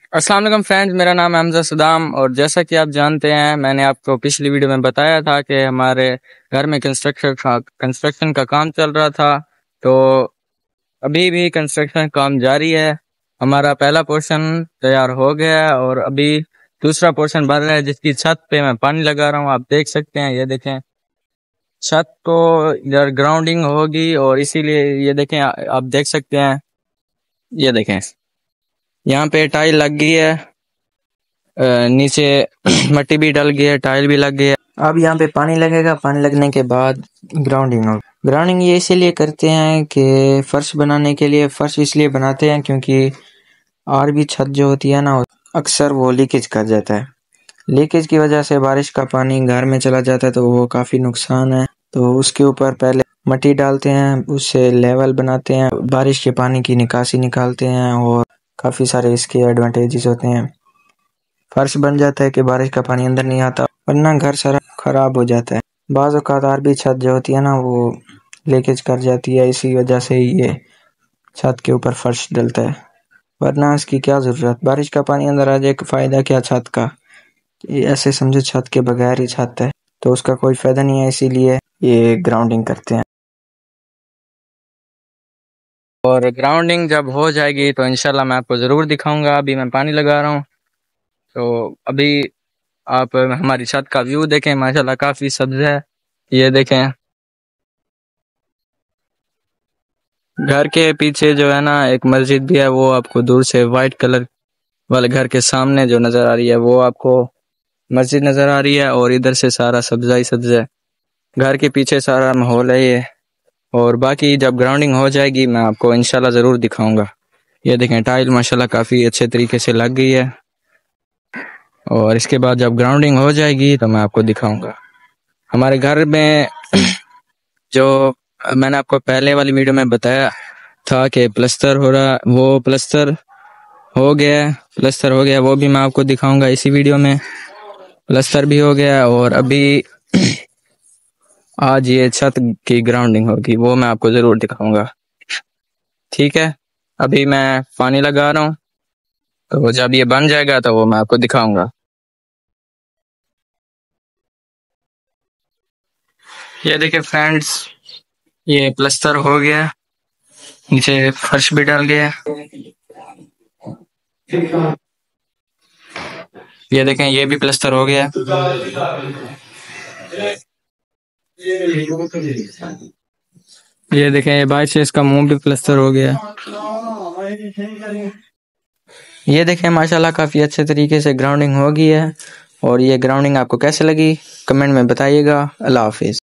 अस्सलाम वालेकुम फ्रेंड्स, मेरा नाम है हमजा सदाम। और जैसा कि आप जानते हैं, मैंने आपको पिछली वीडियो में बताया था कि हमारे घर में कंस्ट्रक्शन का काम चल रहा था। तो अभी भी कंस्ट्रक्शन काम जारी है। हमारा पहला पोर्शन तैयार हो गया है और अभी दूसरा पोर्शन बन रहा है, जिसकी छत पे मैं पानी लगा रहा हूँ। आप देख सकते हैं, ये देखें छत को इधर ग्राउंडिंग होगी और इसीलिए ये देखें, आप देख सकते हैं, ये देखें यहाँ पे टाइल लग गई है। नीचे मट्टी भी डल गई है, टाइल भी लग गई है। अब यहाँ पे पानी लगेगा, पानी लगने के बाद ग्राउंडिंग होगी। ग्राउंडिंग ये इसीलिए करते हैं कि फर्श बनाने के लिए। फर्श इसलिए बनाते हैं क्योंकि और भी छत जो होती है ना, अक्सर वो लीकेज कर जाता है। लीकेज की वजह से बारिश का पानी घर में चला जाता है, तो वो काफ़ी नुकसान है। तो उसके ऊपर पहले मट्टी डालते हैं, उससे लेवल बनाते हैं, बारिश के पानी की निकासी निकालते हैं और काफ़ी सारे इसके एडवांटेजेस होते हैं। फर्श बन जाता है कि बारिश का पानी अंदर नहीं आता, वरना घर सारा खराब हो जाता है। बाज़ औक़ात और भी छत जो होती है ना, वो लीकेज कर जाती है, इसी वजह से ये छत के ऊपर फर्श डलता है, वरना इसकी क्या ज़रूरत। बारिश का पानी अंदर आ जाए, फ़ायदा क्या छत का। ये ऐसे समझो छत के बगैर ही छत है, तो उसका कोई फ़ायदा नहीं है, इसीलिए ये ग्राउंडिंग करते हैं। और ग्राउंडिंग जब हो जाएगी तो इंशाल्लाह मैं आपको ज़रूर दिखाऊंगा। अभी मैं पानी लगा रहा हूँ, तो अभी आप हमारी छत का व्यू देखें, माशाल्लाह काफ़ी सब्ज़ है। ये देखें, घर के पीछे जो है ना एक मस्जिद भी है, वो आपको दूर से वाइट कलर वाले घर के सामने जो नज़र आ रही है, वो आपको मस्जिद नज़र आ रही है। और इधर से सारा सब्ज़ा ही सब्ज़ है, घर के पीछे सारा माहौल है ये। और बाकी जब ग्राउंडिंग हो जाएगी मैं आपको इंशाल्लाह ज़रूर दिखाऊंगा। ये देखें, टाइल माशाल्लाह काफ़ी अच्छे तरीके से लग गई है। और इसके बाद जब ग्राउंडिंग हो जाएगी तो मैं आपको दिखाऊंगा। हमारे घर में जो मैंने आपको पहले वाली वीडियो में बताया था कि प्लस्तर हो रहा, वो प्लस्तर हो गया। वो भी मैं आपको दिखाऊंगा इसी वीडियो में। प्लस्तर भी हो गया और अभी आज ये छत की ग्राउंडिंग होगी, वो मैं आपको ज़रूर दिखाऊंगा। ठीक है, अभी मैं पानी लगा रहा हूँ, तो जब ये बन जाएगा तो वो मैं आपको दिखाऊंगा। ये देखिए फ्रेंड्स, ये प्लस्तर हो गया, नीचे फर्श भी डाल गया। ये देखें, ये भी प्लस्तर हो गया। ये देखें, ये बाहर से इसका मुंह भी प्लस्तर हो गया। ये देखें, माशाल्लाह काफ़ी अच्छे तरीके से ग्राउंडिंग हो गई है। और ये ग्राउंडिंग आपको कैसे लगी कमेंट में बताइएगा। अल्लाह हाफिज़।